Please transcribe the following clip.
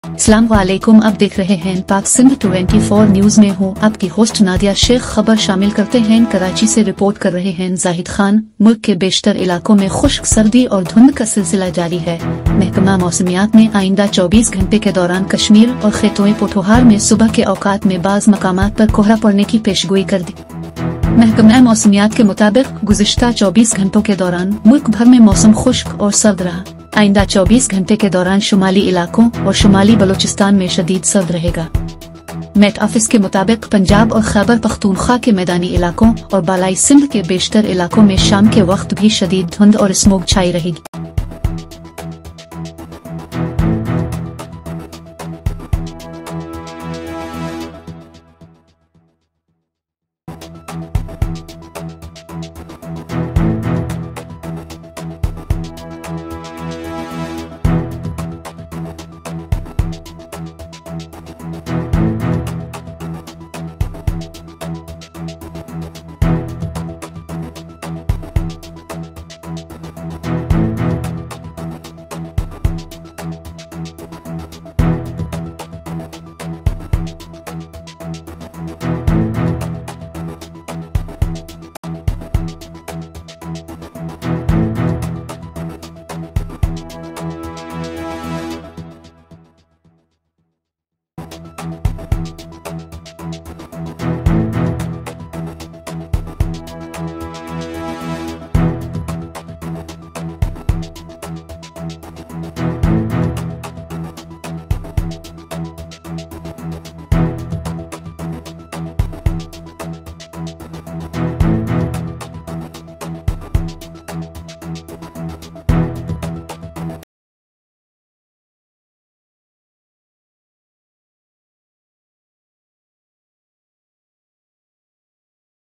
अस्सलाम वालेकुम। अब देख रहे हैं पाक सिंध 24 न्यूज में हूँ आपकी होस्ट नादिया शेख। खबर शामिल करते हैं। कराची से रिपोर्ट कर रहे हैं जाहिद खान। मुल्क के बेशतर इलाकों में खुश्क सर्दी और धुंध का सिलसिला जारी है। महकमा मौसमियात ने आइंदा 24 घंटे के दौरान कश्मीर और खैतों पोठोहार में सुबह के औकात में बाज़ मकामात पर कोहरा पड़ने की पेशगोई कर दी। महकमा मौसमियात के मुताबिक गुज़िश्ता 24 घंटों के दौरान मुल्क भर में मौसम खुश्क और सर्द रहा। आइंदा 24 घंटे के दौरान शुमाली इलाकों और शुमाली बलोचिस्तान में शदीद सर्द रहेगा। मेट ऑफिस के मुताबिक पंजाब और खैबर पख्तूनख्वा के मैदानी इलाकों और बालाई सिंध के बेशतर इलाकों में शाम के वक्त भी शदीद धुंध और स्मोग छाई रहेगी।